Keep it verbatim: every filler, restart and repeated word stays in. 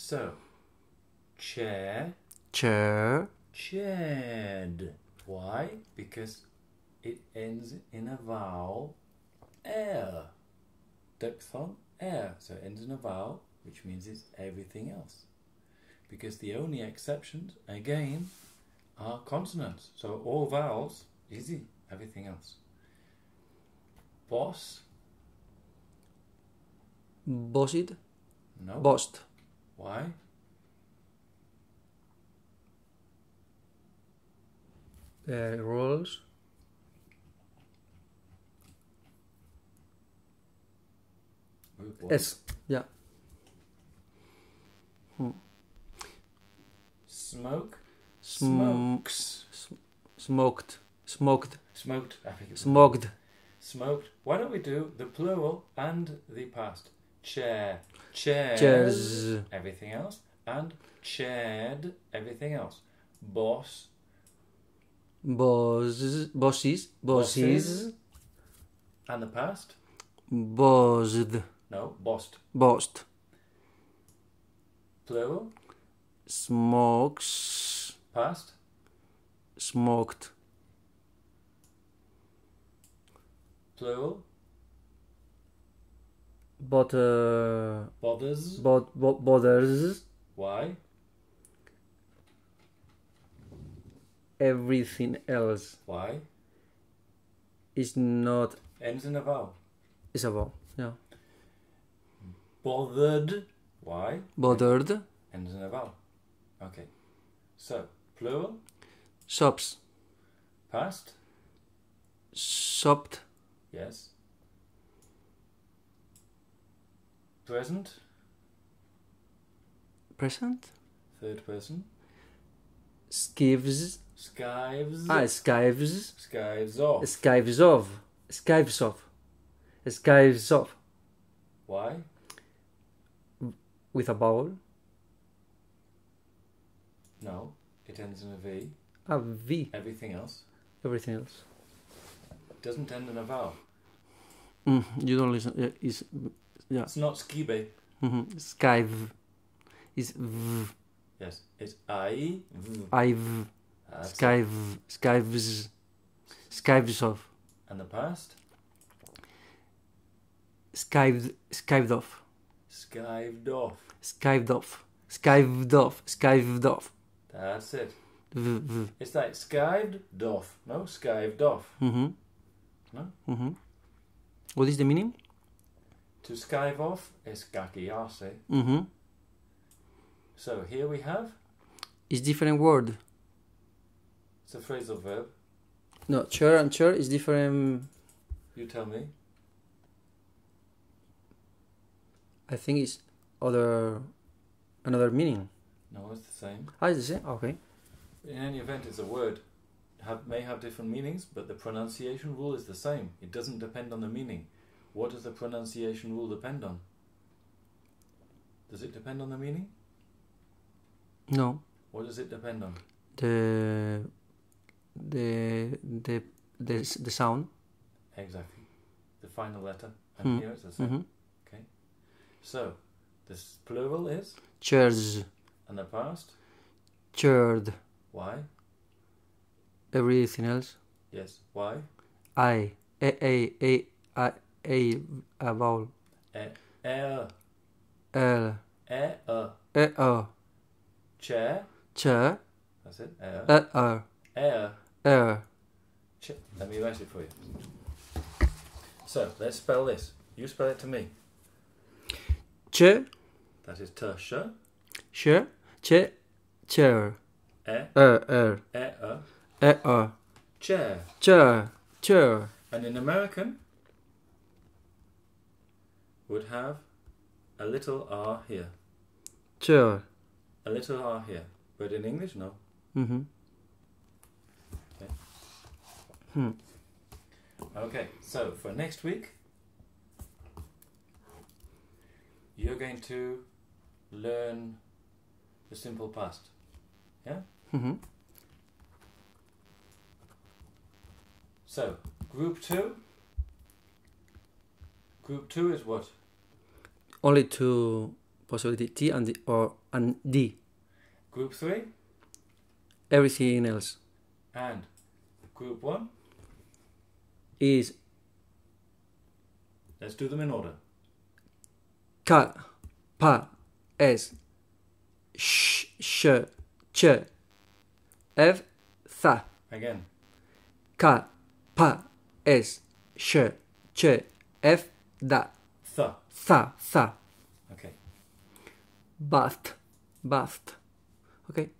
So, chair, chair, chaired. Why? Because it ends in a vowel, air. Diphthong, air. So it ends in a vowel, which means it's everything else. Because the only exceptions, again, are consonants. So all vowels, easy, everything else. Boss, bossed, no. bossed, Why? uh, rolls, What? S, yeah, Smoke, Sm- smokes. smoked, smoked, Smoked, I think it was smoked, smoked. Why don't we do the plural and the past? Chair, chairs, chairs, everything else, and chaired, everything else. Boss, bosses, bosses, bosses, and the past? bossed, No, bossed. bossed, Plural, smokes, past, smoked, plural, but uh, bothers. but bo- bothers Why? everything else Why? is not Ends in a vowel. is a vowel. Yeah, Bothered. Why? bothered, Ends in a vowel. Okay. So, plural, shops, past, shopped, yes. Present, present, third person. skives, Skives. ah, skives, Skives off. skives off, skives off, skives off Why? with a vowel, No, it ends in a V. a V, Everything else everything else. doesn't end in a vowel. Mm, you don't listen. Yeah, is yeah. It's not skibe. Mm-hmm. Skive is v, Yes, it's I. V. I've, That's it. skive, skives, skives off, And the past? skived, skived off, Skived off. skived off, skived off, skived off. That's it. V, v. It's like skived off. No, skived off. Mm-hmm. No? Mm-hmm. What is the meaning? To skive off is kakiase. Mm-hmm. So here we have, It's different word. it's a phrasal verb. No, chair and chair is different. You tell me. I think it's other, another meaning. No, it's the same. Ah, it's the same. Okay. In any event, it's a word. Have, may have different meanings, but the pronunciation rule is the same. It doesn't depend on the meaning. What does the pronunciation rule depend on? Does it depend on the meaning? No, What does it depend on? the, the, the, the, the sound. Exactly. The final letter. And Hmm. here it's the same. Mm-hmm. So, this plural is, Chairs, and the past, chaired. why? Everything else. Yes, why? I, a, a, a, a, a, a vowel. E, er, L, e, er. e, a, Chair, chair, that's it, er. e, a, Er, er. Ch- let me write it for you. So, let's spell this. You spell it to me. Ch, That is Tersha, sh, ch, chair. e, Er, er, e, er. e, a, Chair. chair, chair. And in American, would have a little r here. Chair. A little r here. But in English, no. Mm-hmm. Okay. Hmm. Okay, so for next week, you're going to learn the simple past. Yeah? Mm-hmm. So, group two. Group two is what? Only two possibility T and D or and D. Group three Everything else and group one. is Let's do them in order. K, P, S, Sh, Sh, Ch, F, Th. Again. K, P, S, Sh, Ch, F, Da. Th. Tha, Tha. Okay. Bath, bath. Okay.